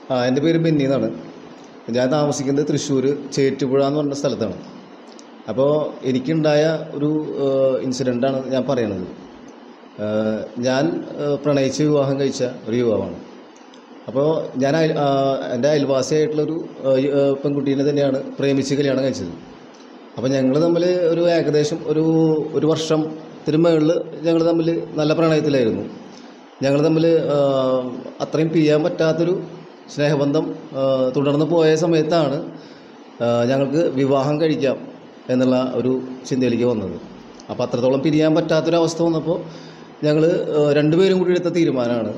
എൻ്റെ പേര് ബെന്നി എന്നാണ്. ഞാൻ താമസിക്കുന്നത് തൃശ്ശൂർ ചേറ്റുപുഴ എന്ന് പറഞ്ഞ സ്ഥലത്താണ്. അപ്പോൾ എനിക്കുണ്ടായ ഒരു ഇൻസിഡൻ്റാണ് ഞാൻ പറയണത്. ഞാൻ പ്രണയിച്ച് വിവാഹം കഴിച്ച ഒരു യുവാവാണ്. അപ്പോൾ ഞാൻ എൻ്റെ അയൽവാസിയായിട്ടുള്ളൊരു പെൺകുട്ടീനെ തന്നെയാണ് പ്രേമിച്ച് കല്യാണം കഴിച്ചത്. അപ്പോൾ ഞങ്ങൾ തമ്മിൽ ഒരു ഏകദേശം ഒരു വർഷത്തിന് മുകളിൽ ഞങ്ങൾ തമ്മിൽ നല്ല പ്രണയത്തിലായിരുന്നു. ഞങ്ങൾ തമ്മിൽ അത്രയും പിരിയാൻ പറ്റാത്തൊരു സ്നേഹബന്ധം തുടർന്ന് പോയ സമയത്താണ് ഞങ്ങൾക്ക് വിവാഹം കഴിക്കാം എന്നുള്ള ഒരു ചിന്തയിലേക്ക് വന്നത്. അപ്പോൾ അത്രത്തോളം പിരിയാൻ പറ്റാത്തൊരവസ്ഥ വന്നപ്പോൾ ഞങ്ങൾ രണ്ടുപേരും കൂടി എടുത്ത തീരുമാനമാണ്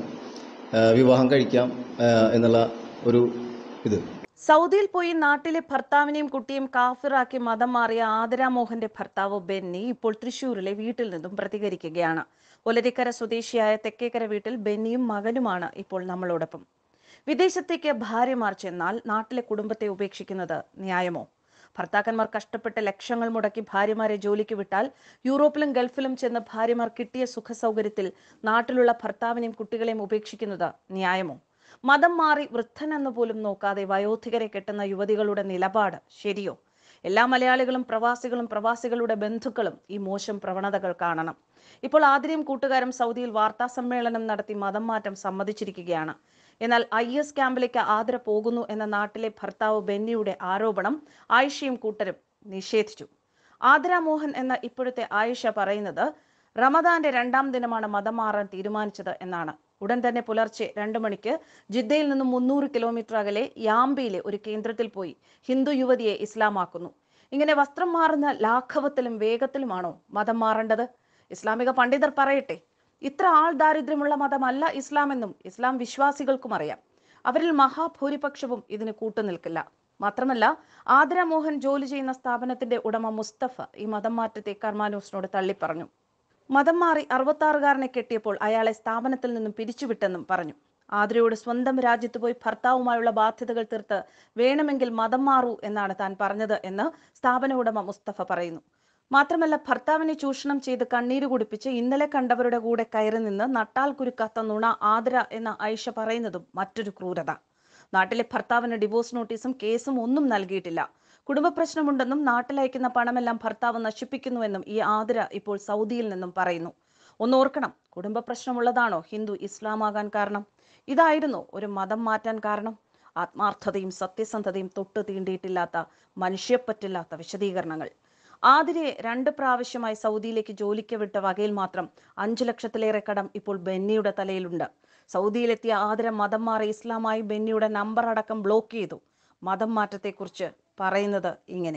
വിവാഹം കഴിക്കാം എന്നുള്ള ഒരു ഇത്. സൗദിയിൽ പോയി നാട്ടിലെ ഭർത്താവിനെയും കുട്ടിയും കാഫിറാക്കി മതം മാറിയ ആതിര മോഹന്റെ ഭർത്താവ് ബെന്നി ഇപ്പോൾ തൃശ്ശൂരിലെ വീട്ടിൽ നിന്നും പ്രതികരിക്കുകയാണ്. ഒലരിക്കര സ്വദേശിയായ തെക്കേക്കര വീട്ടിൽ ബെന്നിയും മകനുമാണ് ഇപ്പോൾ നമ്മളോടൊപ്പം. വിദേശത്തേക്ക് ഭാര്യമാർ ചെന്നാൽ നാട്ടിലെ കുടുംബത്തെ ഉപേക്ഷിക്കുന്നത് ന്യായമോ? ഭർത്താക്കന്മാർ കഷ്ടപ്പെട്ട് ലക്ഷങ്ങൾ മുടക്കി ഭാര്യമാരെ ജോലിക്ക് വിട്ടാൽ യൂറോപ്പിലും ഗൾഫിലും ചെന്ന് ഭാര്യമാർ കിട്ടിയ സുഖസൗകര്യത്തിൽ നാട്ടിലുള്ള ഭർത്താവിനെയും കുട്ടികളെയും ഉപേക്ഷിക്കുന്നത് ന്യായമോ? മതം മാറി വൃദ്ധനെന്ന് പോലും നോക്കാതെ വയോധികരെ കെട്ടുന്ന യുവതികളുടെ നിലപാട് ശരിയോ? എല്ലാ മലയാളികളും പ്രവാസികളുടെ ബന്ധുക്കളും ഈ മോശം പ്രവണതകൾ കാണണം. ഇപ്പോൾ ആതിരയും കൂട്ടുകാരും സൗദിയിൽ വാർത്താ സമ്മേളനം നടത്തി മതം മാറ്റം സമ്മതിച്ചിരിക്കുകയാണ്. എന്നാൽ IS ക്യാമ്പിലേക്ക് ആതിര പോകുന്നു എന്ന നാട്ടിലെ ഭർത്താവ് ബെന്നിയുടെ ആരോപണം ആയിഷയും കൂട്ടരും നിഷേധിച്ചു. ആതിര മോഹൻ എന്ന ഇപ്പോഴത്തെ ആയിഷ പറയുന്നത് റമദാന്റെ 2ാം ദിനമാണ് മതം മാറാൻ തീരുമാനിച്ചത് എന്നാണ്. ഉടൻ തന്നെ പുലർച്ചെ 2 മണിക്ക് ജിദ്ദയിൽ നിന്നും 300 കിലോമീറ്റർ അകലെ യാംബിയിലെ ഒരു കേന്ദ്രത്തിൽ പോയി ഹിന്ദു യുവതിയെ ഇസ്ലാമാക്കുന്നു. ഇങ്ങനെ വസ്ത്രം മാറുന്ന ലാഘവത്തിലും വേഗത്തിലുമാണോ മതം മാറേണ്ടത്? ഇസ്ലാമിക പണ്ഡിതർ പറയട്ടെ. ഇത്ര ആൾ ദാരിദ്ര്യമുള്ള മതമല്ല ഇസ്ലാമെന്നും ഇസ്ലാം വിശ്വാസികൾക്കും അറിയാം. അവരിൽ മഹാഭൂരിപക്ഷവും ഇതിന് കൂട്ടുനിൽക്കില്ല. മാത്രമല്ല, ആതിര മോഹൻ ജോലി ചെയ്യുന്ന സ്ഥാപനത്തിന്റെ ഉടമ മുസ്തഫ ഈ മതം മാറ്റത്തെ കർമാന്യൂസിനോട് തള്ളിപ്പറഞ്ഞു. മതം മാറി 66കാരനെ കെട്ടിയപ്പോൾ അയാളെ സ്ഥാപനത്തിൽ നിന്നും പിരിച്ചുവിട്ടെന്നും പറഞ്ഞു. ആതിരയോട് സ്വന്തം രാജ്യത്ത് പോയി ഭർത്താവുമായുള്ള ബാധ്യതകൾ തീർത്ത് വേണമെങ്കിൽ മതം മാറൂ എന്നാണ് താൻ പറഞ്ഞത് എന്ന് സ്ഥാപന ഉടമ മുസ്തഫ പറയുന്നു. മാത്രമല്ല, ഭർത്താവിനെ ചൂഷണം ചെയ്ത് കണ്ണീര് കുടിപ്പിച്ച് ഇന്നലെ കണ്ടവരുടെ കൂടെ കയറി നിന്ന് നട്ടാൽ കുരുക്കാത്ത നുണ ആതിര എന്ന ആയിഷ പറയുന്നതും മറ്റൊരു ക്രൂരത. നാട്ടിലെ ഭർത്താവിന് ഡിവോഴ്സ് നോട്ടീസും കേസും ഒന്നും നൽകിയിട്ടില്ല. കുടുംബ പ്രശ്നമുണ്ടെന്നും നാട്ടിലയക്കുന്ന പണമെല്ലാം ഭർത്താവ് നശിപ്പിക്കുന്നുവെന്നും ഈ ആതിര ഇപ്പോൾ സൗദിയിൽ നിന്നും പറയുന്നു. ഒന്നോർക്കണം, കുടുംബ പ്രശ്നമുള്ളതാണോ ഹിന്ദു ഇസ്ലാമാകാൻ കാരണം? ഇതായിരുന്നു ഒരു മതം മാറ്റാൻ കാരണം? ആത്മാർത്ഥതയും സത്യസന്ധതയും തൊട്ട് തീണ്ടിയിട്ടില്ലാത്ത, മനുഷ്യപ്പറ്റില്ലാത്ത വിശദീകരണങ്ങൾ. ആതിരയെ 2 പ്രാവശ്യമായി സൗദിയിലേക്ക് ജോലിക്ക് വിട്ട വകയിൽ മാത്രം 5 ലക്ഷത്തിലേറെ കടം ഇപ്പോൾ ബെന്നിയുടെ തലയിലുണ്ട്. സൗദിയിലെത്തിയ ആതിര മതം മാറി ഇസ്ലാമായി ബെന്നിയുടെ നമ്പർ അടക്കം ബ്ലോക്ക് ചെയ്തു. മതം മാറ്റത്തെക്കുറിച്ച് പറയുന്നത് ഇങ്ങനെ.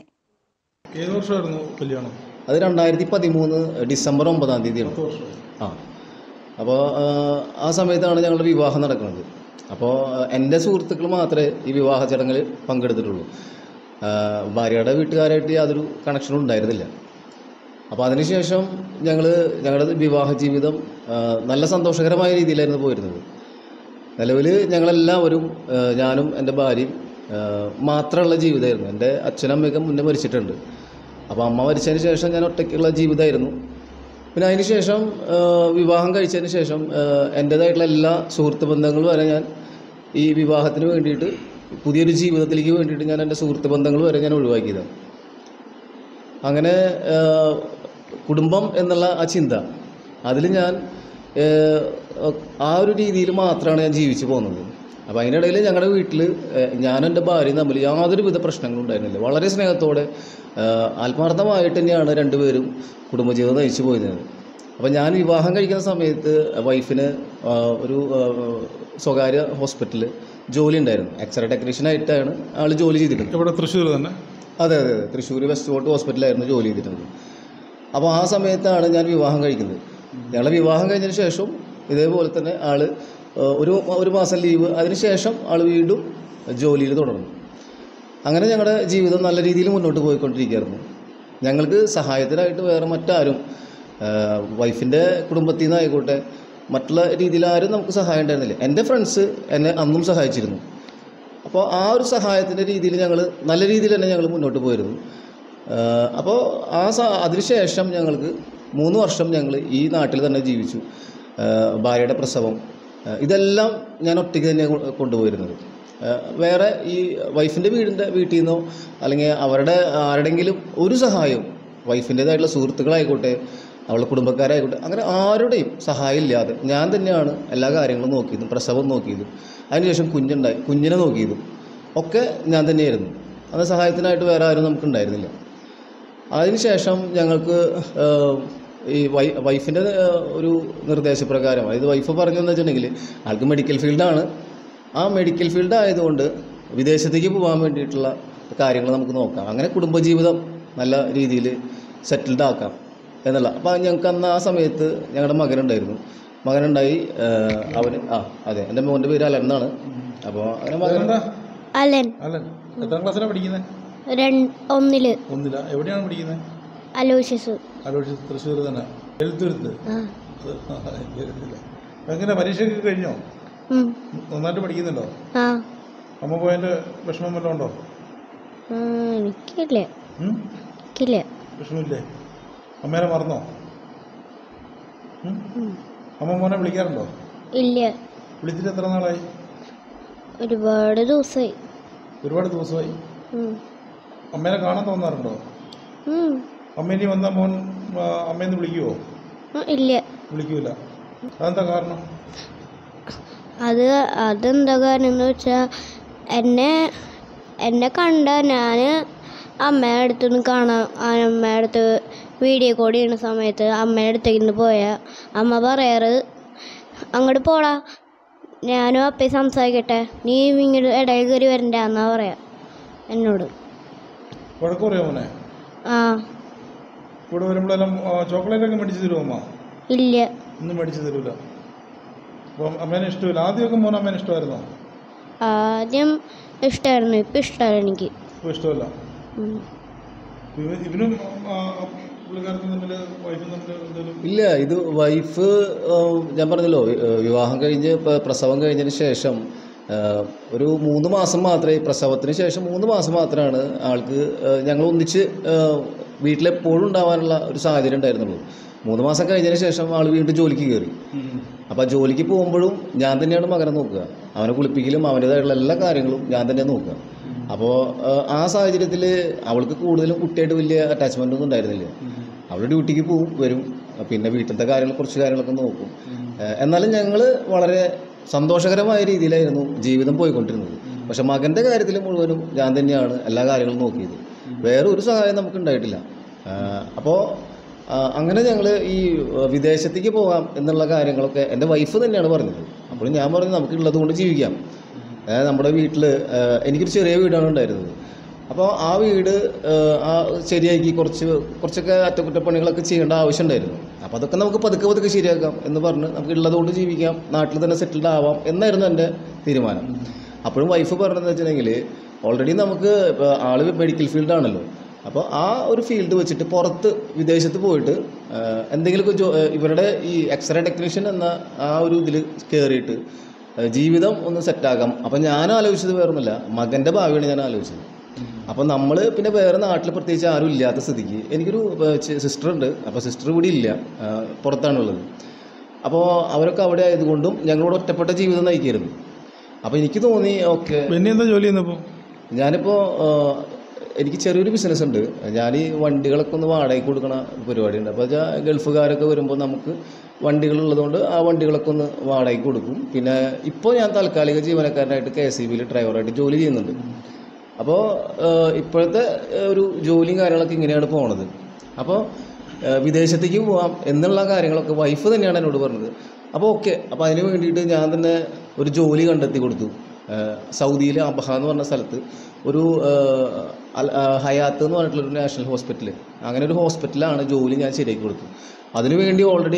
അത് 2013 ഡിസംബർ 9-ാം തീയതിയാണ്. അപ്പോൾ ആ സമയത്താണ് ഞങ്ങളുടെ വിവാഹം നടക്കുന്നത്. അപ്പോൾ എൻ്റെ സുഹൃത്തുക്കൾ മാത്രമേ ഈ വിവാഹ ചടങ്ങിൽ പങ്കെടുത്തിട്ടുള്ളൂ. ഭാര്യയുടെ വീട്ടുകാരായിട്ട് യാതൊരു കണക്ഷനും ഉണ്ടായിരുന്നില്ല. അപ്പോൾ അതിനുശേഷം ഞങ്ങളുടെ വിവാഹ ജീവിതം നല്ല സന്തോഷകരമായ രീതിയിലായിരുന്നു പോയിരുന്നത്. നിലവിൽ ഞങ്ങളെല്ലാവരും, ഞാനും എൻ്റെ ഭാര്യയും മാത്രമുള്ള ജീവിതമായിരുന്നു. എൻ്റെ അച്ഛനമ്മയൊക്കെ മുന്നേ മരിച്ചിട്ടുണ്ട്. അപ്പോൾ അമ്മ മരിച്ചതിന് ശേഷം ഞാൻ ഒറ്റയ്ക്കുള്ള ജീവിതമായിരുന്നു. പിന്നെ അതിന് ശേഷം വിവാഹം കഴിച്ചതിന് ശേഷം എൻ്റേതായിട്ടുള്ള എല്ലാ സുഹൃത്ത് ബന്ധങ്ങളും വരെ ഞാൻ ഈ വിവാഹത്തിന് വേണ്ടിയിട്ട്, പുതിയൊരു ജീവിതത്തിലേക്ക് വേണ്ടിയിട്ട് ഞാൻ എൻ്റെ സുഹൃത്ത് ബന്ധങ്ങൾ വരെ ഞാൻ ഒഴിവാക്കിയതാണ്. അങ്ങനെ കുടുംബം എന്നുള്ള ആ ചിന്ത, അതിൽ ഞാൻ ആ ഒരു രീതിയിൽ മാത്രമാണ് ഞാൻ ജീവിച്ചു പോകുന്നത്. അപ്പോൾ അതിനിടയിൽ ഞങ്ങളുടെ വീട്ടിൽ ഞാനും എൻ്റെ ഭാര്യയും തമ്മിൽ യാതൊരുവിധ പ്രശ്നങ്ങളും ഉണ്ടായിരുന്നില്ല. വളരെ സ്നേഹത്തോടെ ആത്മാർത്ഥമായിട്ട് തന്നെയാണ് രണ്ടുപേരും കുടുംബജീവിതം നയിച്ചു പോയിരുന്നത്. അപ്പോൾ ഞാൻ വിവാഹം കഴിക്കുന്ന സമയത്ത് വൈഫിന് ഒരു സ്വകാര്യ ഹോസ്പിറ്റലിൽ ജോലി ഉണ്ടായിരുന്നു. എക്സ്റേ ടെക്നീഷ്യനായിട്ടാണ് ആൾ ജോലി ചെയ്തിട്ടുണ്ട്. ഇവിടെ തൃശ്ശൂർ തന്നെ? അതെ, തൃശ്ശൂർ വെസ്റ്റ് ഫോർട്ട് ഹോസ്പിറ്റലായിരുന്നു ജോലി ചെയ്തിരുന്നത്. അപ്പോൾ ആ സമയത്താണ് ഞാൻ വിവാഹം കഴിക്കുന്നത്. ഞങ്ങളെ വിവാഹം കഴിഞ്ഞതിന് ശേഷം ഇതേപോലെ തന്നെ ആൾ ഒരു മാസം ലീവ്, അതിനുശേഷം ആൾ വീണ്ടും ജോലിയിൽ തുടർന്നു. അങ്ങനെ ഞങ്ങളുടെ ജീവിതം നല്ല രീതിയിൽ മുന്നോട്ട് പോയിക്കൊണ്ടിരിക്കുകയായിരുന്നു. ഞങ്ങൾക്ക് സഹായത്തിനായിട്ട് വേറെ മറ്റാരും, വൈഫിൻ്റെ കുടുംബത്തിൽ നിന്നായിക്കോട്ടെ മറ്റുള്ള രീതിയിൽ ആരും നമുക്ക് സഹായം ഉണ്ടായിരുന്നില്ല. എൻ്റെ ഫ്രണ്ട്സ് എന്നെ അന്നും സഹായിച്ചിരുന്നു. അപ്പോൾ ആ ഒരു സഹായത്തിൻ്റെ രീതിയിൽ ഞങ്ങൾ നല്ല രീതിയിൽ തന്നെ ഞങ്ങൾ മുന്നോട്ട് പോയിരുന്നു. അപ്പോൾ അതിനുശേഷം ഞങ്ങൾക്ക് 3 വർഷം ഞങ്ങൾ ഈ നാട്ടിൽ തന്നെ ജീവിച്ചു. ഭാര്യയുടെ പ്രസവം, ഇതെല്ലാം ഞാൻ ഒറ്റയ്ക്ക് തന്നെ കൊണ്ടുപോയിരുന്നത്. വേറെ ഈ വൈഫിൻ്റെ വീട്ടിൽ നിന്നോ അല്ലെങ്കിൽ അവരുടെ ആരുടെങ്കിലും ഒരു സഹായം, വൈഫിൻ്റേതായിട്ടുള്ള സുഹൃത്തുക്കളായിക്കോട്ടെ, അവളുടെ കുടുംബക്കാരായിക്കോട്ടെ, അങ്ങനെ ആരുടെയും സഹായം ഇല്ലാതെ ഞാൻ തന്നെയാണ് എല്ലാ കാര്യങ്ങളും നോക്കിയതും, പ്രസവം നോക്കിയതും, അതിനുശേഷം കുഞ്ഞിനെ നോക്കിയതും ഒക്കെ ഞാൻ തന്നെയായിരുന്നു. അത് സഹായത്തിനായിട്ട് വേറെ ആരും നമുക്കുണ്ടായിരുന്നില്ല. അതിനുശേഷം ഞങ്ങൾക്ക് ഈ വൈഫിൻ്റെ ഒരു നിർദ്ദേശപ്രകാരം, അതായത് വൈഫ് പറഞ്ഞതെന്ന് വെച്ചിട്ടുണ്ടെങ്കിൽ ആൾക്ക് മെഡിക്കൽ ഫീൽഡാണ്. ആ മെഡിക്കൽ ഫീൽഡ് ആയതുകൊണ്ട് വിദേശത്തേക്ക് പോകാൻ വേണ്ടിയിട്ടുള്ള കാര്യങ്ങൾ നമുക്ക് നോക്കാം, അങ്ങനെ കുടുംബജീവിതം നല്ല രീതിയിൽ സെറ്റിൽഡ് ആക്കാം എന്നുള്ള. അപ്പോൾ ഞങ്ങൾക്ക് അന്ന് ആ സമയത്ത് ഞങ്ങളുടെ മകനുണ്ടായി. അവന് അതെ, എൻ്റെ മോൻ്റെ പേര് അലൻ എന്നാണ്. അപ്പോൾ അങ്ങനെ മകനുണ്ടാ അലൻ. എത്രാം ക്ലാസ്സിലാണ് പഠിക്കുന്നത്? ഒന്നില്. എവിടെയാണ് പഠിക്കുന്നത്? അലോഷ്യസ് തൃശ്ശൂർ തന്നെ. എഴുത്തുരുത്ത്. എങ്ങനെ പരീക്ഷയൊക്കെ കഴിഞ്ഞോ? നന്നായിട്ട് പഠിക്കുന്നുണ്ടോ? അമ്മ പോയതിന്റെ വിഷമം വല്ലതും ഉണ്ടോ? എനിക്കില്ല. വിഷമില്ലേ? അമ്മേനെ മറന്നോ? അമ്മ മോനെ വിളിക്കാറുണ്ടോ? ഇല്ല. വിളിച്ചിട്ട് എത്ര നാളായി? ഒരുപാട് ദിവസമായി. അമ്മേനെ കാണാൻ തോന്നാറുണ്ടോ? അമ്മേനി വന്നാ മോൻ അമ്മേന്ന് വിളിക്കുവോ? ഇല്ല, വിളിക്കൂല. അതെന്താ കാരണം? അതെന്താ കാരണം എന്ന് വെച്ചാ എന്നെ കണ്ട ഞാൻ അമ്മയുടെ അടുത്തൊന്ന് കാണാം, അമ്മയുടെ അടുത്ത് വീഡിയോ കോൾ ചെയ്യുന്ന സമയത്ത് അമ്മയുടെ അടുത്തേക്ക് നിന്ന് പോയാൽ അമ്മ പറയാറ്, അങ്ങോട്ട് പോടാ, ഞാനും അപ്പയും സംസാരിക്കട്ടെ, നീ ഇങ്ങോട്ട് ഇടയിൽ കയറി വരണ്ട എന്നാ പറയാ എന്നോട്. വഴക്ക് പറയാ മോനെ? ഇവിടെ വരുമ്പോഴെല്ലാം ചോക്ലേറ്റ് ഒക്കെ മേടിച്ചു തരുമോ അമ്മ? ഇല്ല, ഒന്നും മേടിച്ചു തരൂല. അപ്പം അമ്മേനെ ഇഷ്ടമില്ല. ആദ്യമൊക്കെ മോൻ അമ്മേനെ ഇഷ്ടമായിരുന്നോ? ആദ്യം ഇഷ്ടമായിരുന്നു, ഇപ്പം ഇഷ്ടമല്ല എനിക്ക്. ഇപ്പം ഇഷ്ടമല്ല. ഇവനും പുള്ളിക്കാരത്തും തമ്മിൽ വൈഫും തമ്മിൽ എന്തെങ്കിലും? ഇല്ല, ഇത് വൈഫ് ഞാൻ പറഞ്ഞല്ലോ, വിവാഹം കഴിഞ്ഞ് പ്രസവം കഴിഞ്ഞതിന് ശേഷം ഒരു 3 മാസം മാത്രമേ, പ്രസവത്തിന് ശേഷം 3 മാസം മാത്രമാണ് ആൾക്ക് ഞങ്ങൾ ഒന്നിച്ച് വീട്ടിലെപ്പോഴും ഉണ്ടാവാനുള്ള ഒരു സാഹചര്യം ഉണ്ടായിരുന്നുള്ളൂ. 3 മാസം കഴിഞ്ഞതിന് ശേഷം ആൾ വീണ്ടും ജോലിക്ക് കയറി. അപ്പോൾ ജോലിക്ക് പോകുമ്പോഴും ഞാൻ തന്നെയാണ് മകനെ നോക്കുക. അവനെ കുളിപ്പിക്കലും അവൻ്റേതായിട്ടുള്ള എല്ലാ കാര്യങ്ങളും ഞാൻ തന്നെ നോക്കുക. അപ്പോൾ ആ സാഹചര്യത്തിൽ അവൾക്ക് കൂടുതലും കുട്ടിയായിട്ട് വലിയ അറ്റാച്ച്മെൻ്റ് ഒന്നും ഉണ്ടായിരുന്നില്ല. അവൾ ഡ്യൂട്ടിക്ക് പോവും, വരും, പിന്നെ വീട്ടിലത്തെ കുറച്ച് കാര്യങ്ങളൊക്കെ നോക്കും. എന്നാലും ഞങ്ങൾ വളരെ സന്തോഷകരമായ രീതിയിലായിരുന്നു ജീവിതം പോയിക്കൊണ്ടിരുന്നത്. പക്ഷെ മകൻ്റെ കാര്യത്തിൽ മുഴുവനും ഞാൻ തന്നെയാണ് എല്ലാ കാര്യങ്ങളും നോക്കിയത്. വേറെ ഒരു സഹായം നമുക്ക് ഉണ്ടായിട്ടില്ല. അപ്പോൾ അങ്ങനെ ഞങ്ങൾ ഈ വിദേശത്തേക്ക് പോകാം എന്നുള്ള കാര്യങ്ങളൊക്കെ എൻ്റെ വൈഫ് തന്നെയാണ് പറഞ്ഞത്. അപ്പോൾ ഞാൻ പറഞ്ഞു, നമുക്കുള്ളത് കൊണ്ട് ജീവിക്കാം. നമ്മുടെ വീട്ടിൽ എനിക്കൊരു ചെറിയ വീടാണ് ഉണ്ടായിരുന്നത്. അപ്പോൾ ആ വീട് ശരിയാക്കി കുറച്ചൊക്കെ അറ്റകുറ്റപ്പണികളൊക്കെ ചെയ്യേണ്ട ആവശ്യമുണ്ടായിരുന്നു. അപ്പോൾ അതൊക്കെ നമുക്ക് പതുക്കെ ശരിയാക്കാം എന്ന് പറഞ്ഞ് നമുക്ക് ഉള്ളതുകൊണ്ട് ജീവിക്കാം, നാട്ടിൽ തന്നെ സെറ്റിൽഡ് ആവാം എന്നായിരുന്നു എൻ്റെ തീരുമാനം. അപ്പോഴും വൈഫ് പറഞ്ഞതെന്ന് വെച്ചിട്ടുണ്ടെങ്കിൽ, ഓൾറെഡി നമുക്ക് ആള് മെഡിക്കൽ ഫീൽഡാണല്ലോ, അപ്പോൾ ആ ഒരു ഫീൽഡ് വെച്ചിട്ട് പുറത്ത് വിദേശത്ത് പോയിട്ട് എന്തെങ്കിലുമൊക്കെ ഇവരുടെ ഈ എക്സ്റേ ടെക്നീഷ്യൻ എന്ന ആ ഒരു ഇതിൽ കയറിയിട്ട് ജീവിതം ഒന്ന് സെറ്റാക്കാം. അപ്പം ഞാൻ ആലോചിച്ചത് വേറൊന്നുമില്ല, മകൻ്റെ ഭാവിയാണ് ഞാൻ ആലോചിച്ചത്. അപ്പം നമ്മൾ പിന്നെ വേറെ നാട്ടിൽ പ്രത്യേകിച്ച് ആരും ഇല്ലാത്ത സ്ഥിതിക്ക്, എനിക്കൊരു സിസ്റ്റർ ഉണ്ട്. അപ്പോൾ സിസ്റ്റർ ഇവിടെ ഇല്ല, പുറത്താണുള്ളത്. അപ്പോൾ അവരൊക്കെ അവിടെ ആയതുകൊണ്ടും ഞങ്ങളോട് ഒറ്റപ്പെട്ട ജീവിതം നയിക്കായിരുന്നു. അപ്പോൾ എനിക്ക് തോന്നി, ഓക്കെ, പിന്നെ എന്താ ജോലി ചെയ്യുന്നപ്പോൾ? ഞാനിപ്പോൾ എനിക്ക് ചെറിയൊരു ബിസിനസ് ഉണ്ട്. ഞാൻ ഈ വണ്ടികളൊക്കെ ഒന്ന് വാടകയ്ക്ക് കൊടുക്കണ പരിപാടിയുണ്ട്. അപ്പോൾ ഗൾഫുകാരൊക്കെ വരുമ്പോൾ നമുക്ക് വണ്ടികളുള്ളതുകൊണ്ട് ആ വണ്ടികളൊക്കെ ഒന്ന് വാടകയ്ക്ക് കൊടുക്കും. പിന്നെ ഇപ്പോൾ ഞാൻ താൽക്കാലിക ജീവനക്കാരനായിട്ട് KSEBയിൽ ഡ്രൈവറായിട്ട് ജോലി ചെയ്യുന്നുണ്ട്. അപ്പോൾ ഇപ്പോഴത്തെ ഒരു ജോലിയും കാര്യങ്ങളൊക്കെ ഇങ്ങനെയാണ് പോണത്. അപ്പോൾ വിദേശത്തേക്ക് പോകാം എന്നുള്ള കാര്യങ്ങളൊക്കെ വൈഫ് തന്നെയാണ് എന്നോട് പറഞ്ഞത്. അപ്പോൾ ഓക്കെ, അപ്പോൾ അതിന് വേണ്ടിയിട്ട് ഞാൻ തന്നെ ഒരു ജോലി കണ്ടെത്തി കൊടുത്തു. സൗദിയിലെ അബഹ എന്ന് പറഞ്ഞ സ്ഥലത്ത് ഒരു ഹയാത്ത് എന്ന് പറഞ്ഞിട്ടുള്ളൊരു നാഷണൽ ഹോസ്പിറ്റൽ, അങ്ങനെ ഒരു ഹോസ്പിറ്റലാണ് ജോലി ഞാൻ ശരിയാക്കി കൊടുത്തു. അതിനുവേണ്ടി ഓൾറെഡി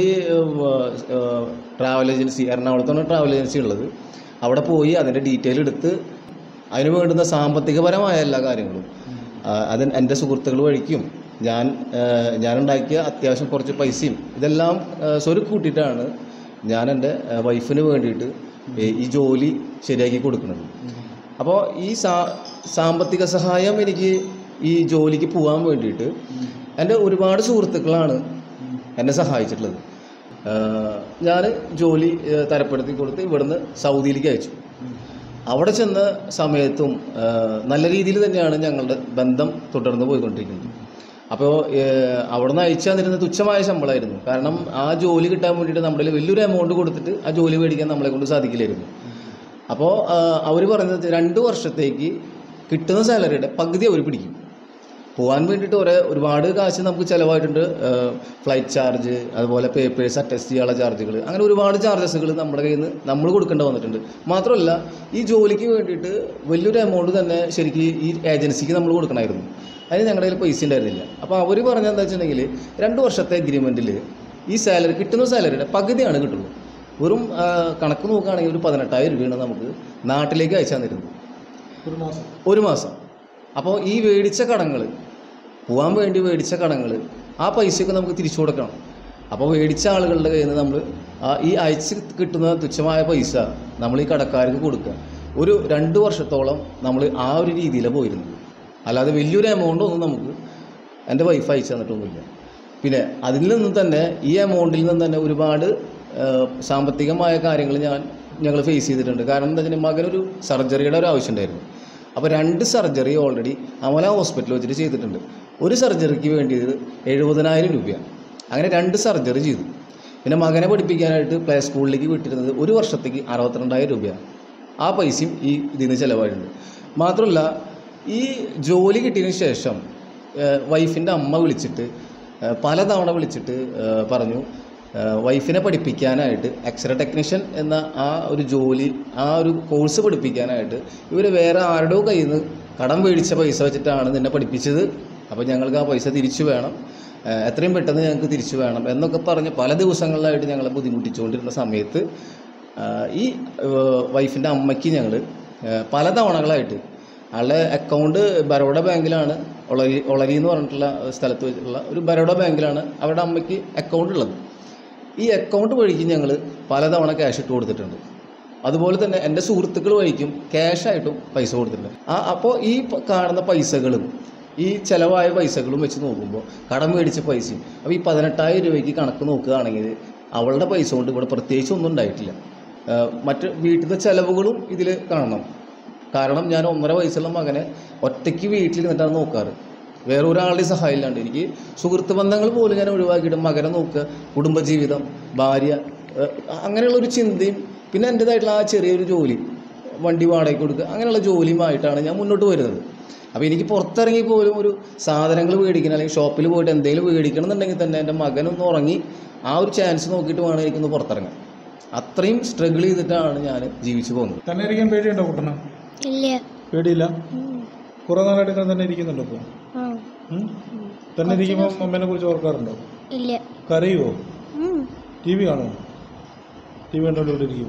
ട്രാവൽ ഏജൻസി, എറണാകുളത്താണ് ട്രാവൽ ഏജൻസി ഉള്ളത്. അവിടെ പോയി അതിൻ്റെ ഡീറ്റെയിൽ എടുത്ത് അതിന് വേണ്ടുന്ന സാമ്പത്തികപരമായ എല്ലാ കാര്യങ്ങളും എൻ്റെ സുഹൃത്തുക്കൾ വഴിക്കും ഞാനുണ്ടാക്കിയ അത്യാവശ്യം കുറച്ച് പൈസയും ഇതെല്ലാം സ്വരുക്കൂട്ടിയിട്ടാണ് ഞാൻ എൻ്റെ വൈഫിന് വേണ്ടിയിട്ട് ഈ ജോലി ശരിയാക്കി കൊടുക്കുന്നത്. അപ്പോൾ ഈ സാമ്പത്തിക സഹായം എനിക്ക് ഈ ജോലിക്ക് പോകാൻ വേണ്ടിയിട്ട് എൻ്റെ ഒരുപാട് സുഹൃത്തുക്കളാണ് എന്നെ സഹായിച്ചിട്ടുള്ളത്. ഞാൻ ജോലി തരപ്പെടുത്തി കൊടുത്ത് ഇവിടുന്ന് സൗദിയിലേക്ക് അയച്ചു. അവിടെ ചെന്ന സമയത്തും നല്ല രീതിയിൽ തന്നെയാണ് ഞങ്ങളുടെ ബന്ധം തുടർന്ന് പോയിക്കൊണ്ടിരിക്കുന്നത്. അപ്പോൾ അവിടെ നിന്ന് അയച്ചു തന്നിരുന്ന തുച്ഛമായ ശമ്പളമായിരുന്നു. കാരണം ആ ജോലി കിട്ടാൻ വേണ്ടിയിട്ട് നമ്മുടെ വലിയൊരു എമൗണ്ട് കൊടുത്തിട്ട് ആ ജോലി മേടിക്കാൻ നമ്മളെ കൊണ്ട് സാധിക്കില്ലായിരുന്നു. അപ്പോൾ അവർ പറഞ്ഞത് 2 വർഷത്തേക്ക് കിട്ടുന്ന സാലറിയുടെ പകുതി അവർ പിടിക്കും. പോകാൻ വേണ്ടിയിട്ട് ഒരുപാട് കാശ് നമുക്ക് ചിലവായിട്ടുണ്ട്. ഫ്ലൈറ്റ് ചാർജ്, അതുപോലെ പേപ്പേഴ്സ് അറ്റസ്റ്റ് ചെയ്യാനുള്ള ചാർജുകൾ, അങ്ങനെ ഒരുപാട് ചാർജസുകൾ നമ്മുടെ കയ്യിൽ നിന്ന് നമ്മൾ കൊടുക്കേണ്ടി വന്നിട്ടുണ്ട്. മാത്രമല്ല ഈ ജോലിക്ക് വേണ്ടിയിട്ട് വലിയൊരു എമൗണ്ട് തന്നെ ശരിക്കും ഈ ഏജൻസിക്ക് നമ്മൾ കൊടുക്കണമായിരുന്നു. അതിന് ഞങ്ങളുടെ കയ്യിൽ പൈസ ഉണ്ടായിരുന്നില്ല. അപ്പോൾ അവർ പറഞ്ഞതെന്താ വെച്ചിട്ടുണ്ടെങ്കിൽ 2 വർഷത്തെ അഗ്രിമെൻറ്റിൽ ഈ സാലറി കിട്ടുന്ന സാലറിയുടെ പകുതിയാണ് കിട്ടുള്ളൂ. വെറും കണക്ക് നോക്കുകയാണെങ്കിൽ ഒരു 18,000 രൂപയാണ് നമുക്ക് നാട്ടിലേക്ക് അയച്ചു തന്നിരുന്നത് ഒരു മാസം. അപ്പോൾ ഈ മേടിച്ച കടങ്ങൾ, പോകാൻ വേണ്ടി മേടിച്ച കടങ്ങൾ, ആ പൈസയൊക്കെ നമുക്ക് തിരിച്ചു കൊടുക്കണം. അപ്പോൾ മേടിച്ച ആളുകളുടെ കയ്യിൽ നിന്ന് നമ്മൾ ഈ അയച്ച് കിട്ടുന്ന തുച്ഛമായ പൈസ നമ്മൾ ഈ കടക്കാർക്ക് കൊടുക്കുക. ഒരു 2 വർഷത്തോളം നമ്മൾ ആ ഒരു രീതിയിലാണ് പോയിരുന്നത്. അല്ലാതെ വലിയൊരു എമൗണ്ട് ഒന്നും നമുക്ക് എൻ്റെ വൈഫ് അയച്ചു തന്നിട്ടൊന്നുമില്ല. പിന്നെ അതിൽ നിന്നും തന്നെ ഈ എമൗണ്ടിൽ നിന്ന് തന്നെ ഒരുപാട് സാമ്പത്തികമായ കാര്യങ്ങൾ ഞങ്ങൾ ഫേസ് ചെയ്തിട്ടുണ്ട്. കാരണം എന്താ വെച്ചാൽ മകനൊരു സർജറിയുടെ ഒരു ആവശ്യം ഉണ്ടായിരുന്നു. അപ്പോൾ 2 സർജറി ഓൾറെഡി അമല ഹോസ്പിറ്റലിൽ വെച്ചിട്ട് ചെയ്തിട്ടുണ്ട്. ഒരു സർജറിക്ക് വേണ്ടിയത് 70,000 രൂപയാണ്. അങ്ങനെ 2 സർജറി ചെയ്തു. പിന്നെ മകനെ പഠിപ്പിക്കാനായിട്ട് പ്ലേ സ്കൂളിലേക്ക് വിട്ടിരുന്നത് ഒരു വർഷത്തേക്ക് 62,000 രൂപയാണ്. ആ പൈസയും ഈ ഇതിൽ നിന്ന് ചിലവായിട്ടുണ്ട്. മാത്രമല്ല ഈ ജോലി കിട്ടിയതിന് ശേഷം വൈഫിൻ്റെ അമ്മ വിളിച്ചിട്ട് പലതവണ വിളിച്ചിട്ട് പറഞ്ഞു, വൈഫിനെ പഠിപ്പിക്കാനായിട്ട് എക്സ്റേ ടെക്നീഷ്യൻ എന്ന ആ ഒരു ജോലി, ആ ഒരു കോഴ്സ് പഠിപ്പിക്കാനായിട്ട് ഇവർ വേറെ ആരുടെയോ കയ്യിൽ നിന്ന് കടം മേടിച്ച പൈസ വെച്ചിട്ടാണ് നിന്നെ പഠിപ്പിച്ചത്. അപ്പോൾ ഞങ്ങൾക്ക് ആ പൈസ തിരിച്ചു വേണം, എത്രയും പെട്ടെന്ന് ഞങ്ങൾക്ക് തിരിച്ചു വേണം എന്നൊക്കെ പറഞ്ഞ് പല ദിവസങ്ങളിലായിട്ട് ഞങ്ങളെ ബുദ്ധിമുട്ടിച്ചുകൊണ്ടിരുന്ന സമയത്ത് ഈ വൈഫിൻ്റെ അമ്മയ്ക്ക് ഞങ്ങൾ പല തവണകളായിട്ട് ആളുടെ അക്കൗണ്ട് ബറോഡ ബാങ്കിലാണ്, ഒളരി എന്ന് പറഞ്ഞിട്ടുള്ള സ്ഥലത്ത് വെച്ചിട്ടുള്ള ഒരു ബറോഡ ബാങ്കിലാണ് അവരുടെ അമ്മയ്ക്ക് അക്കൗണ്ട് ഉള്ളത്. ഈ അക്കൗണ്ട് വഴിക്ക് ഞങ്ങൾ പലതവണ ക്യാഷ് ഇട്ട് കൊടുത്തിട്ടുണ്ട്. അതുപോലെ തന്നെ എൻ്റെ സുഹൃത്തുക്കൾ വഴിക്കും ക്യാഷായിട്ടും പൈസ കൊടുത്തിട്ടുണ്ട്. അപ്പോൾ ഈ കാണുന്ന പൈസകളും ഈ ചിലവായ പൈസകളും വെച്ച് നോക്കുമ്പോൾ കടം മേടിച്ച പൈസയും, അപ്പോൾ ഈ 18,000 രൂപയ്ക്ക് കണക്ക് നോക്കുകയാണെങ്കിൽ അവളുടെ പൈസ കൊണ്ട് ഇവിടെ പ്രത്യേകിച്ച് ഒന്നും ഉണ്ടായിട്ടില്ല. മറ്റ് വീട്ടിലത്തെ ചിലവുകളും ഇതിൽ കാണണം. കാരണം ഞാൻ 1.5 വയസ്സുള്ള മകനെ ഒറ്റയ്ക്ക് വീട്ടിൽ നിന്നിട്ടാണ് നോക്കാറ്. വേറെ ഒരാളുടെയും സഹായം ഇല്ലാണ്ട്. എനിക്ക് സുഹൃത്ത് ബന്ധങ്ങൾ പോലും ഞാൻ ഒഴിവാക്കിയിട്ട് മകനെ നോക്കുക, കുടുംബജീവിതം, ഭാര്യ, അങ്ങനെയുള്ളൊരു ചിന്തയും പിന്നെ എൻ്റേതായിട്ടുള്ള ആ ചെറിയൊരു ജോലി, വണ്ടി വാടകയ്ക്ക് കൊടുക്കുക, അങ്ങനെയുള്ള ജോലിയുമായിട്ടാണ് ഞാൻ മുന്നോട്ട് വരുന്നത്. അപ്പോൾ എനിക്ക് പുറത്തിറങ്ങി പോലും ഒരു സാധനങ്ങൾ മേടിക്കണം, അല്ലെങ്കിൽ ഷോപ്പിൽ പോയിട്ട് എന്തെങ്കിലും മേടിക്കണം എന്നുണ്ടെങ്കിൽ തന്നെ എൻ്റെ മകനൊന്ന് ഉറങ്ങി ആ ഒരു ചാൻസ് നോക്കിയിട്ട് വേണം എനിക്കൊന്ന് പുറത്തിറങ്ങാൻ. അത്രയും സ്ട്രഗിൾ ചെയ്തിട്ടാണ് ഞാൻ ജീവിച്ചു പോകുന്നത്. തന്നെ ഇരിക്കാൻ പേടിയുണ്ടോ കുട്ടന്? ഇല്ല. പേടിയില്ല? കുറെ നാളായിട്ട് തന്നെ ഇരിക്കുന്നുണ്ടോ ഇപ്പോൾ? തന്നെ ഇരിക്കുമ്പോൾ അമ്മേനെ കുറിച്ച് ഓർക്കാറുണ്ടോ? ഇല്ല. കരയുവോ? ടി വി കാണുമോ? ടി വി കണ്ടോണ്ട് ഇവിടെ ഇരിക്കും.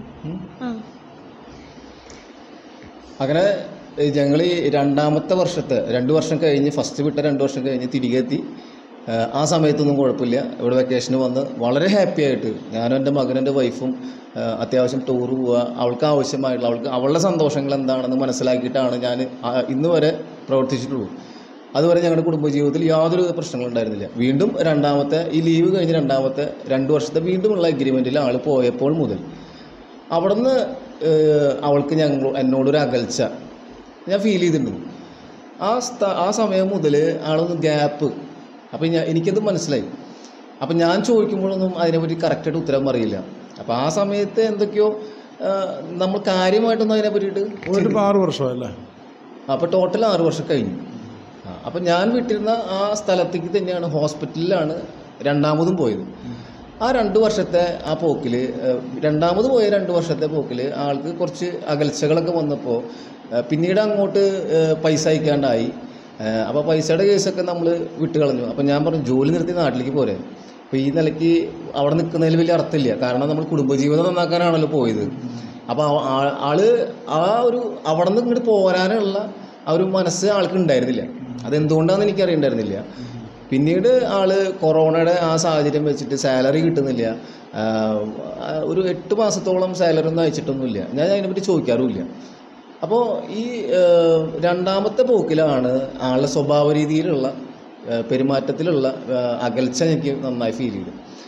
അങ്ങനെ ഞങ്ങൾ ഈ 2ാമത്തെ വർഷത്തെ 2 വർഷം കഴിഞ്ഞ്, ഫസ്റ്റ് വിട്ട 2 വർഷം കഴിഞ്ഞ് തിരികെ എത്തി. ആ സമയത്തൊന്നും കുഴപ്പമില്ല. ഇവിടെ വെക്കേഷന് വന്ന് വളരെ ഹാപ്പി ആയിട്ട് ഞാനും എൻ്റെ മകനും എൻ്റെ വൈഫും അത്യാവശ്യം ടൂർ പോവുക, അവൾക്ക് ആവശ്യമായിട്ടുള്ള അവളുടെ സന്തോഷങ്ങൾ എന്താണെന്ന് മനസ്സിലാക്കിയിട്ടാണ് ഞാൻ ഇന്ന് വരെ പ്രവർത്തിച്ചിട്ടുള്ളൂ. അതുവരെ ഞങ്ങളുടെ കുടുംബജീവിതത്തിൽ യാതൊരു പ്രശ്നങ്ങളും ഉണ്ടായിരുന്നില്ല. വീണ്ടും 2ാമത്തെ ഈ ലീവ് കഴിഞ്ഞ് 2 വർഷത്തെ വീണ്ടുമുള്ള അഗ്രിമെൻറ്റിൽ ആൾ പോയപ്പോൾ മുതൽ അവിടെ നിന്ന് അവൾക്ക് എന്നോടൊരു അകൽച്ച ഞാൻ ഫീൽ ചെയ്തിട്ടുണ്ട്. ആ സമയം മുതൽ ആളൊന്ന് ഗ്യാപ്പ്. അപ്പോൾ എനിക്കത് മനസ്സിലായി. അപ്പം ഞാൻ ചോദിക്കുമ്പോഴൊന്നും അതിനെപ്പറ്റി കറക്റ്റായിട്ട് ഉത്തരം അറിയില്ല. അപ്പോൾ ആ സമയത്ത് എന്തൊക്കെയോ നമ്മൾ കാര്യമായിട്ടൊന്നും അതിനെ പറ്റിയിട്ട് 6 വർഷമല്ലേ? അപ്പോൾ ടോട്ടൽ 6 വർഷം കഴിഞ്ഞു. അപ്പം ഞാൻ വിട്ടിരുന്ന ആ സ്ഥലത്തേക്ക് തന്നെയാണ്, ഹോസ്പിറ്റലിലാണ് 2ാമതും പോയത്. ആ 2 വർഷത്തെ ആ പോക്കിൽ, 2ാമത് പോയ 2 വർഷത്തെ പോക്കിൽ ആൾക്ക് കുറച്ച് അകൽച്ചകളൊക്കെ വന്നപ്പോൾ പിന്നീട് അങ്ങോട്ട് പൈസ അയക്കാണ്ടായി. അപ്പോൾ പൈസയുടെ കേസൊക്കെ നമ്മൾ വിട്ടുകളഞ്ഞു. അപ്പം ഞാൻ പറഞ്ഞു ജോലി നിർത്തി നാട്ടിലേക്ക് പോരെ. അപ്പോൾ ഈ നിലയ്ക്ക് അവിടെ നിൽക്കുന്നതിൽ വലിയ അർത്ഥമില്ല. കാരണം നമ്മൾ കുടുംബജീവിതം നന്നാക്കാനാണല്ലോ പോയത്. അപ്പോൾ ആള് അവിടെ നിന്ന് ഇങ്ങോട്ട് പോരാനുള്ള ആ ഒരു മനസ്സ് ആൾക്ക് ഉണ്ടായിരുന്നില്ല. അതെന്തുകൊണ്ടാണെന്ന് എനിക്കറിയണ്ടായിരുന്നില്ല. പിന്നീട് ആള് കൊറോണയുടെ ആ സാഹചര്യം വെച്ചിട്ട് സാലറി കിട്ടുന്നില്ല. ഒരു 8 മാസത്തോളം സാലറി ഒന്നും അയച്ചിട്ടൊന്നുമില്ല. ഞാൻ അതിനെപ്പറ്റി ചോദിക്കാറുമില്ല. അപ്പോൾ ഈ 2ാമത്തെ പോക്കിലാണ് ആളുടെ സ്വഭാവ രീതിയിലുള്ള പെരുമാറ്റത്തിലുള്ള അകൽച്ച എനിക്ക് നന്നായി ഫീൽ ചെയ്തു.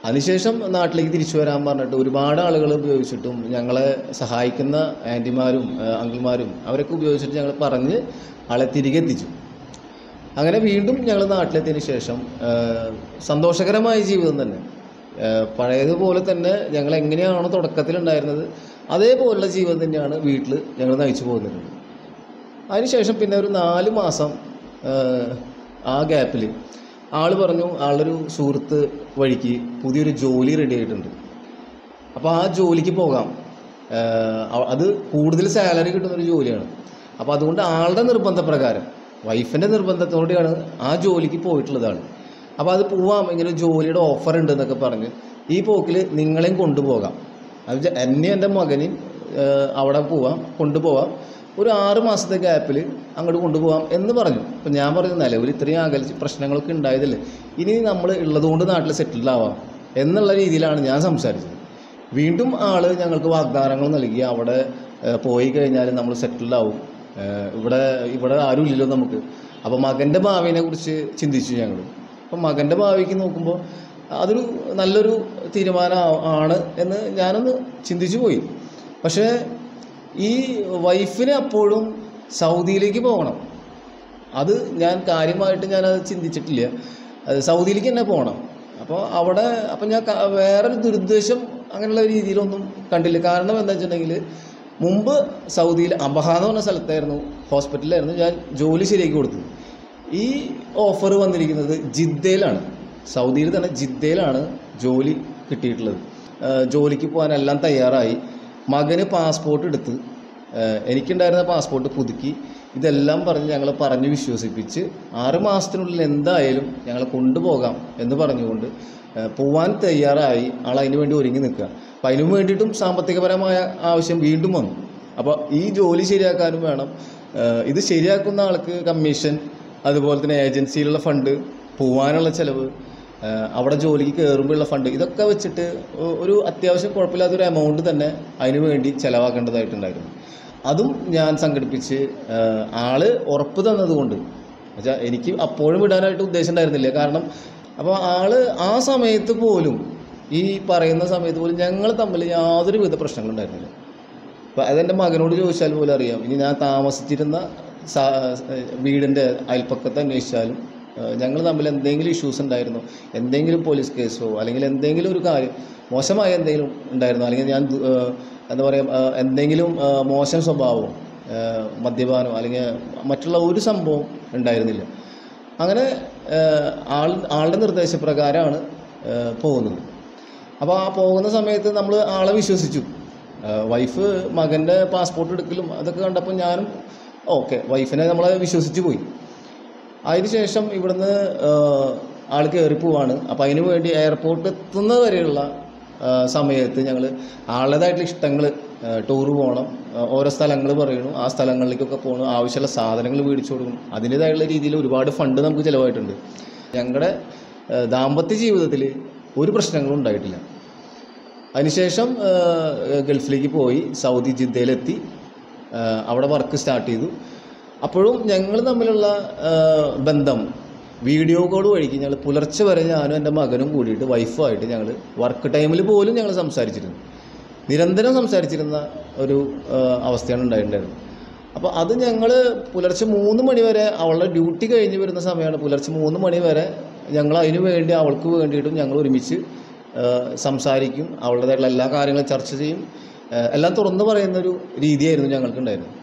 അതിനുശേഷം നാട്ടിലേക്ക് തിരിച്ചു വരാൻ പറഞ്ഞിട്ട് ഒരുപാട് ആളുകൾ ഉപയോഗിച്ചിട്ടും ഞങ്ങളെ സഹായിക്കുന്ന ആൻറ്റിമാരും അങ്കിൾമാരും അവരൊക്കെ ഉപയോഗിച്ചിട്ട് ഞങ്ങൾ പറഞ്ഞ് ആളെ തിരികെ എത്തിച്ചു. അങ്ങനെ വീണ്ടും ഞങ്ങൾ നാട്ടിലെത്തിയതിന് ശേഷം സന്തോഷകരമായ ജീവിതം തന്നെ, പഴയതുപോലെ തന്നെ ഞങ്ങൾ എങ്ങനെയാണോ തുടക്കത്തിലുണ്ടായിരുന്നത് അതേപോലുള്ള ജീവിതം തന്നെയാണ് വീട്ടിൽ ഞങ്ങൾ നയിച്ചു പോകുന്നത്. അതിനുശേഷം പിന്നെ ഒരു 4 മാസം ആ ഗ്യാപ്പിൽ ആൾ പറഞ്ഞു ആളൊരു സുഹൃത്ത് വഴിക്ക് പുതിയൊരു ജോലി റെഡി ആയിട്ടുണ്ട്, അപ്പോൾ ആ ജോലിക്ക് പോകാം, അത് കൂടുതൽ സാലറി കിട്ടുന്നൊരു ജോലിയാണ്. അപ്പോൾ അതുകൊണ്ട് ആളുടെ നിർബന്ധപ്രകാരം, വൈഫിൻ്റെ നിർബന്ധത്തോടെയാണ് ആ ജോലിക്ക് പോയിട്ടുള്ളതാണ്. അപ്പോൾ അത് പോവാം, ഇങ്ങനെ ജോലിയുടെ ഓഫർ ഉണ്ട് എന്നൊക്കെ പറഞ്ഞ് ഈ പോക്കിൽ നിങ്ങളെയും കൊണ്ടുപോകാം, അത് എന്നെയും എൻ്റെ മകനെയും അവിടെ പോവാം, കൊണ്ടുപോവാം, ഒരു 6 മാസത്തെ ഗ്യാപ്പിൽ അങ്ങോട്ട് കൊണ്ടുപോകാം എന്ന് പറഞ്ഞു. അപ്പം ഞാൻ പറഞ്ഞു നിലവിൽ ഇത്രയും അകൽച്ച് പ്രശ്നങ്ങളൊക്കെ ഉണ്ടായതല്ലേ, ഇനി നമ്മൾ ഉള്ളതുകൊണ്ട് നാട്ടിൽ സെറ്റിൽഡ് ആവാം എന്നുള്ള രീതിയിലാണ് ഞാൻ സംസാരിച്ചത്. വീണ്ടും ആൾ ഞങ്ങൾക്ക് വാഗ്ദാനങ്ങൾ നൽകി, അവിടെ പോയി കഴിഞ്ഞാൽ നമ്മൾ സെറ്റിൽഡ് ആവും, ഇവിടെ ആരും ഇല്ലല്ലോ നമുക്ക്. അപ്പോൾ മകൻ്റെ ഭാവിനെ കുറിച്ച് ചിന്തിച്ചു ഞങ്ങൾ. അപ്പം മകൻ്റെ ഭാവിക്ക് നോക്കുമ്പോൾ അതൊരു നല്ലൊരു തീരുമാനമാണ് എന്ന് ഞാനൊന്ന് ചിന്തിച്ചു പോയി. പക്ഷേ ഈ വൈഫിന് അപ്പോഴും സൗദിയിലേക്ക് പോകണം, അത് ഞാൻ കാര്യമായിട്ട് ഞാനത് ചിന്തിച്ചിട്ടില്ല. സൗദിയിലേക്ക് തന്നെ പോകണം. അപ്പോൾ ഞാൻ വേറൊരു ദുരുദ്ദേശം അങ്ങനെയുള്ള രീതിയിലൊന്നും കണ്ടില്ല. കാരണം എന്താ വെച്ചിട്ടുണ്ടെങ്കിൽ മുമ്പ് സൗദിയിൽ അബഹ എന്ന് പറഞ്ഞ സ്ഥലത്തായിരുന്നു, ഹോസ്പിറ്റലിലായിരുന്നു ഞാൻ ജോലി ശരിയാക്കി കൊടുത്തത്. ഈ ഓഫർ വന്നിരിക്കുന്നത് ജിദ്ദയിലാണ്, സൗദിയിൽ തന്നെ ജിദ്ദയിലാണ് ജോലി കിട്ടിയിട്ടുള്ളത്. ജോലിക്ക് പോകാൻ എല്ലാം തയ്യാറായി, മകന് പാസ്പോർട്ട് എടുത്ത്, എനിക്കുണ്ടായിരുന്ന പാസ്പോർട്ട് പുതുക്കി, ഇതെല്ലാം പറഞ്ഞ് ഞങ്ങളെ പറഞ്ഞ് വിശ്വസിപ്പിച്ച് 6 മാസത്തിനുള്ളിൽ എന്തായാലും ഞങ്ങളെ കൊണ്ടുപോകാം എന്ന് പറഞ്ഞുകൊണ്ട് പോവാൻ തയ്യാറായി ആൾ അതിന് വേണ്ടി ഒരുങ്ങി നിൽക്കുക. അപ്പം അതിനു വേണ്ടിയിട്ടും സാമ്പത്തികപരമായ ആവശ്യം വീണ്ടും വന്നു. അപ്പോൾ ഈ ജോലി ശരിയാക്കാനും വേണം, ഇത് ശരിയാക്കുന്ന ആൾക്ക് കമ്മീഷൻ, അതുപോലെ തന്നെ ഏജൻസിയിലുള്ള ഫണ്ട്, പോവാനുള്ള ചിലവ്, അവിടെ ജോലിക്ക് കയറുമ്പോഴുള്ള ഫണ്ട്, ഇതൊക്കെ വെച്ചിട്ട് ഒരു അത്യാവശ്യം കുഴപ്പമില്ലാത്തൊരു എമൗണ്ട് തന്നെ അതിനു വേണ്ടി ചിലവാക്കേണ്ടതായിട്ടുണ്ടായിരുന്നു. അതും ഞാൻ സംഘടിപ്പിച്ച് ആള് ഉറപ്പ് തന്നതുകൊണ്ട്, എന്നുവെച്ചാൽ എനിക്ക് അപ്പോഴും വിടാനായിട്ട് ഉദ്ദേശം ഉണ്ടായിരുന്നില്ല. കാരണം അപ്പോൾ ആള് ആ സമയത്ത് പോലും, ഈ പറയുന്ന സമയത്ത് പോലും ഞങ്ങൾ തമ്മിൽ യാതൊരു വിധ പ്രശ്നങ്ങളുണ്ടായിരുന്നില്ല. അപ്പോൾ അതെൻ്റെ മകനോട് ചോദിച്ചാൽ പോലും അറിയാം. ഇനി ഞാൻ താമസിച്ചിരുന്ന വീടിൻ്റെ അയൽപ്പക്കത്ത് അന്വേഷിച്ചാലും ഞങ്ങൾ തമ്മിൽ എന്തെങ്കിലും ഇഷ്യൂസ് ഉണ്ടായിരുന്നോ, എന്തെങ്കിലും പോലീസ് കേസോ അല്ലെങ്കിൽ എന്തെങ്കിലും ഒരു കാര്യം മോശമായ എന്തെങ്കിലും ഉണ്ടായിരുന്നോ, അല്ലെങ്കിൽ ഞാൻ എന്താ പറയുക എന്തെങ്കിലും മോശം സ്വഭാവവും മദ്യപാനോ അല്ലെങ്കിൽ മറ്റുള്ള ഒരു സംഭവം ഉണ്ടായിരുന്നില്ല. അങ്ങനെ ആളുടെ നിർദ്ദേശപ്രകാരമാണ് പോകുന്നത്. അപ്പോൾ ആ പോകുന്ന സമയത്ത് നമ്മൾ ആളെ വിശ്വസിച്ചു. വൈഫ് മകൻ്റെ പാസ്പോർട്ട് എടുക്കലും അതൊക്കെ കണ്ടപ്പോൾ ഞാനും ഓക്കെ, വൈഫിനെ നമ്മളെ വിശ്വസിച്ച് പോയി. അതിനുശേഷം ഇവിടുന്ന് ആൾ കയറി പോവാണ്. അപ്പോൾ അതിന് വേണ്ടി എയർപോർട്ട് എത്തുന്നത് വരെയുള്ള സമയത്ത് ഞങ്ങൾ ആളുടേതായിട്ടുള്ള ഇഷ്ടങ്ങൾ, ടൂറ് പോകണം, ഓരോ സ്ഥലങ്ങൾ പറയണു, ആ സ്ഥലങ്ങളിലേക്കൊക്കെ പോകണം, ആവശ്യമുള്ള സാധനങ്ങൾ മേടിച്ചു കൊടുക്കണം, അതിൻ്റേതായുള്ള രീതിയിൽ ഒരുപാട് ഫണ്ട് നമുക്ക് ചിലവായിട്ടുണ്ട്. ഞങ്ങളുടെ ദാമ്പത്യ ജീവിതത്തിൽ ഒരു പ്രശ്നങ്ങളും ഉണ്ടായിട്ടില്ല. അതിനുശേഷം ഗൾഫിലേക്ക് പോയി, സൗദി ജിദ്ദയിലെത്തി, അവിടെ വർക്ക് സ്റ്റാർട്ട് ചെയ്തു. അപ്പോഴും ഞങ്ങൾ തമ്മിലുള്ള ബന്ധം വീഡിയോ കോൾ വഴിക്ക് ഞങ്ങൾ പുലർച്ചെ വരെ ഞാനും എൻ്റെ മകനും കൂടിയിട്ട് വൈഫുമായിട്ട് ഞങ്ങൾ വർക്ക് ടൈമിൽ പോലും ഞങ്ങൾ സംസാരിച്ചിരുന്നു, നിരന്തരം സംസാരിച്ചിരുന്ന ഒരു അവസ്ഥയാണ് ഉണ്ടായിട്ടുണ്ടായിരുന്നത്. അപ്പോൾ അത് ഞങ്ങൾ പുലർച്ചെ 3 മണി വരെ, അവളുടെ ഡ്യൂട്ടി കഴിഞ്ഞ് വരുന്ന സമയമാണ്, പുലർച്ചെ 3 മണി വരെ ഞങ്ങൾ അതിനു വേണ്ടി അവൾക്ക് വേണ്ടിയിട്ടും ഞങ്ങൾ ഒരുമിച്ച് സംസാരിക്കും, അവളുടേതായിട്ടുള്ള എല്ലാ കാര്യങ്ങളും ചർച്ച ചെയ്യും, എല്ലാം തുറന്നു പറയുന്നൊരു രീതിയായിരുന്നു ഞങ്ങൾക്കുണ്ടായിരുന്നത്.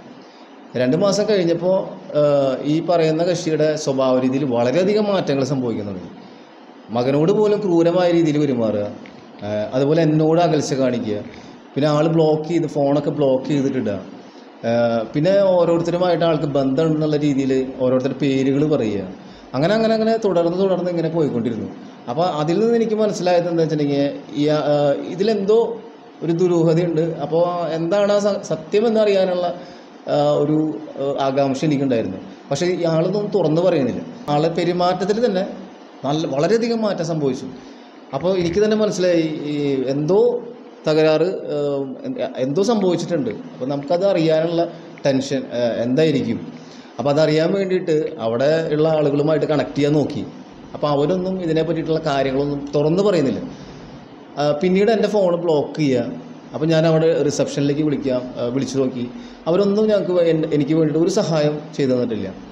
2 മാസം കഴിഞ്ഞപ്പോൾ ഈ പറയുന്ന കക്ഷിയുടെ സ്വഭാവ രീതിയിൽ വളരെയധികം മാറ്റങ്ങൾ സംഭവിക്കുന്നുണ്ട്. മകനോട് പോലും ക്രൂരമായ രീതിയിൽ പെരുമാറുക, അതുപോലെ എന്നോട് അകൽച്ച കാണിക്കുക, പിന്നെ ആൾ ബ്ലോക്ക് ചെയ്ത് ഫോണൊക്കെ ബ്ലോക്ക് ചെയ്തിട്ടിടുക, പിന്നെ ഓരോരുത്തരുമായിട്ട് ആൾക്ക് ബന്ധം എന്നുള്ള രീതിയിൽ ഓരോരുത്തരുടെ പേരുകൾ പറയുക, അങ്ങനെ തുടർന്ന് ഇങ്ങനെ പോയിക്കൊണ്ടിരുന്നു. അപ്പോൾ അതിൽ നിന്ന് എനിക്ക് മനസ്സിലായത് എന്താ വെച്ചിട്ടുണ്ടെങ്കിൽ ഇതിലെന്തോ ഒരു ദുരൂഹതയുണ്ട്. അപ്പോൾ എന്താണ് ആ സത്യം എന്നറിയാനുള്ള ഒരു ആകാംക്ഷ എനിക്കുണ്ടായിരുന്നു. പക്ഷേ ആളൊന്നും തുറന്നു പറയുന്നില്ല. ആളെ പെരുമാറ്റത്തിൽ തന്നെ വളരെയധികം മാറ്റം സംഭവിച്ചു. അപ്പോൾ എനിക്ക് തന്നെ മനസ്സിലായി എന്തോ തകരാറ്, എന്തോ സംഭവിച്ചിട്ടുണ്ട്. അപ്പോൾ നമുക്കത് അറിയാനുള്ള ടെൻഷൻ എന്തായിരിക്കും. അപ്പോൾ അതറിയാൻ വേണ്ടിയിട്ട് അവിടെ ഉള്ള ആളുകളുമായിട്ട് കണക്ട് ചെയ്യാൻ നോക്കി. അപ്പോൾ അവരൊന്നും ഇതിനെ പറ്റിയിട്ടുള്ള കാര്യങ്ങളൊന്നും തുറന്നു പറയുന്നില്ല. പിന്നീട് എൻ്റെ ഫോൺ ബ്ലോക്ക് ചെയ്യുക. അപ്പോൾ ഞാൻ അവിടെ റിസപ്ഷനിലേക്ക് വിളിച്ചു നോക്കി. അവരൊന്നും എനിക്ക് വേണ്ടിയിട്ട് ഒരു സഹായം ചെയ്തു തന്നിട്ടില്ല.